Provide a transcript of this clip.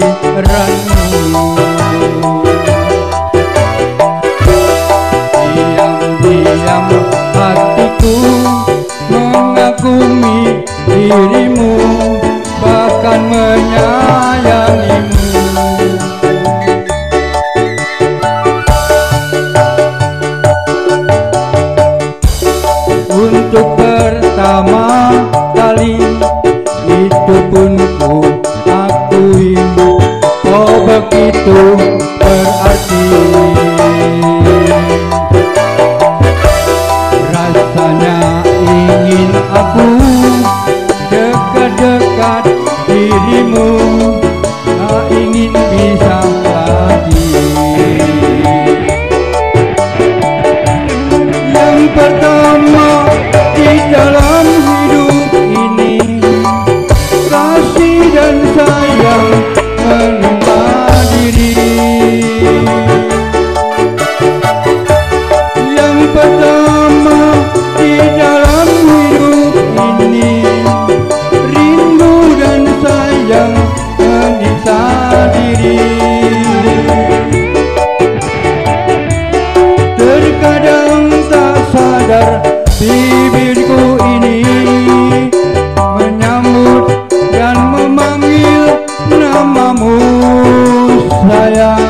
kehadiranmu. Diam-diam hatiku mengagumi dirimu, bahkan menyayangimu. Untuk pertama kali itu pun ku akui, oh begitu berarti. Rasanya ingin aku dekat-dekat dirimu, tak ingin bisa lagi. Yang pertama di dalam hidup ini, kasih dan sayang menimpa diri. Yang pertama di dalam hidup ini, rindu dan sayang menyiksa diri. Terkadang tak sadar bibirku ini menyambut dan memanggil namamu sayang.